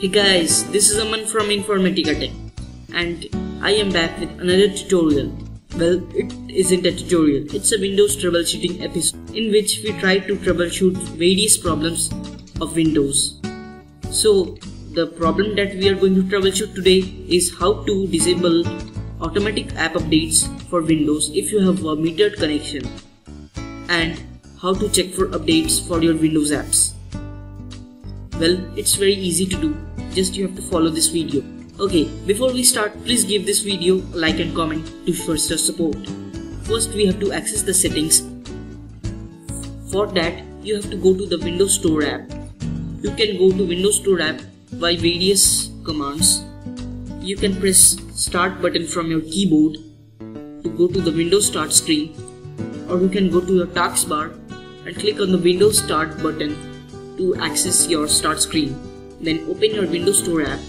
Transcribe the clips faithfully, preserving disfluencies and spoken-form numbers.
Hey guys, this is Aman from Informatica Tech and I am back with another tutorial. Well, it isn't a tutorial, it's a Windows troubleshooting episode in which we try to troubleshoot various problems of Windows. So, the problem that we are going to troubleshoot today is how to disable automatic app updates for Windows if you have a metered connection, and how to check for updates for your Windows apps. Well, it's very easy to do, just you have to follow this video. Okay, before we start, please give this video a like and comment to show your support. First, we have to access the settings. For that, you have to go to the Windows Store app. You can go to Windows Store app by various commands. You can press Start button from your keyboard to go to the Windows Start screen, or you can go to your taskbar and click on the Windows Start button to access your start screen. Then open your Windows Store app.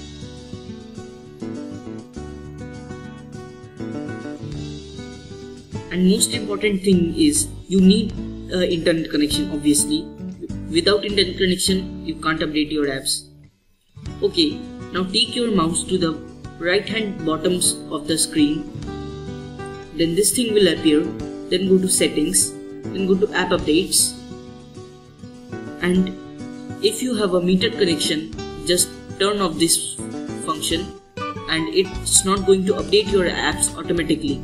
And most important thing is you need uh, internet connection, obviously. Without internet connection, you can't update your apps. Okay, now take your mouse to the right hand bottoms of the screen. Then this thing will appear. Then go to settings. Then go to app updates. And if you have a metered connection, just turn off this function and it's not going to update your apps automatically.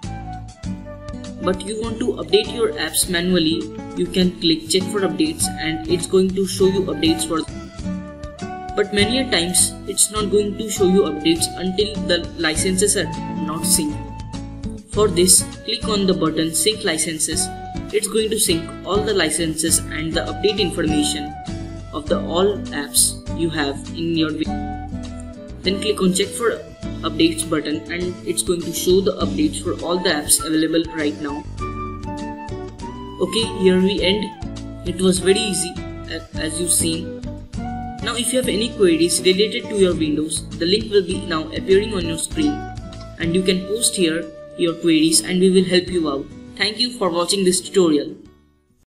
But you want to update your apps manually, you can click check for updates and it's going to show you updates for. But many a times it's not going to show you updates until the licenses are not synced. For this, click on the button sync licenses. It's going to sync all the licenses and the update information of the all apps you have in your video. Then click on check for updates button and it's going to show the updates for all the apps available right now. Okay, here we end. It was very easy as you've seen. Now if you have any queries related to your Windows, the link will be now appearing on your screen and you can post here your queries and we will help you out. Thank you for watching this tutorial.